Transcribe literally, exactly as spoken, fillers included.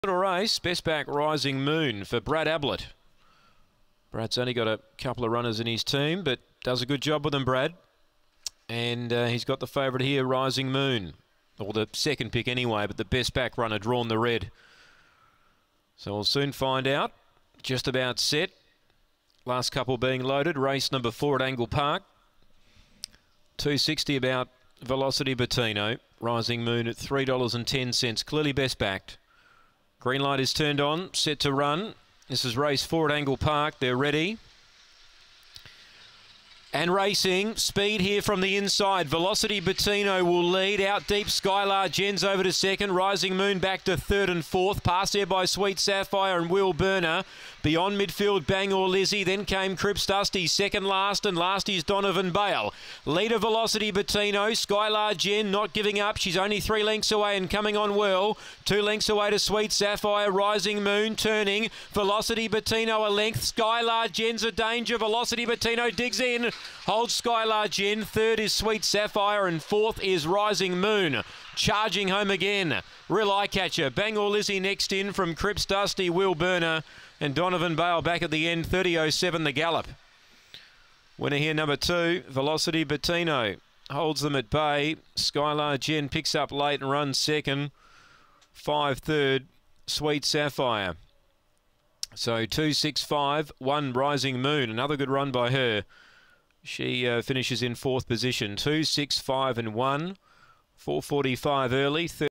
Little race, best back Rising Moon for Brad Ablett. Brad's only got a couple of runners in his team, but does a good job with them, Brad. And uh, he's got the favourite here, Rising Moon. Or the second pick anyway, but the best back runner drawn the red. So we'll soon find out. Just about set. Last couple being loaded. Race number four at Angle Park. two sixty about Velocity Bettino. Rising Moon at three dollars and ten cents. Clearly best backed. Green light is turned on, set to run. This is race four at Angle Park. They're ready. And racing, speed here from the inside. Velocity Bettino will lead. Out deep, Skylar Jens over to second. Rising Moon back to third and fourth. Passed there by Sweet Sapphire and Will Burner. Beyond midfield, Bangor Lizzie. Then came Crips Dusty, second last. And last is Donovan Bale. Leader Velocity Bettino. Skylar Jen not giving up. She's only three lengths away and coming on well. Two lengths away to Sweet Sapphire. Rising Moon turning. Velocity Bettino a length. Skylar Jen's a danger. Velocity Bettino digs in. Holds Skylar Jen. Third is Sweet Sapphire and fourth is Rising Moon. Charging home again. Real eye catcher. Bangor Lizzie next in from Crips Dusty, Will Burner and Donovan Bale back at the end. thirty oh seven the gallop. Winner here number two, Velocity Bettino. Holds them at bay. Skylar Jen picks up late and runs second. Five third, Sweet Sapphire. So two six five, one Rising Moon. Another good run by her. She uh, finishes in fourth position. Two, six, five and one. four forty-five early.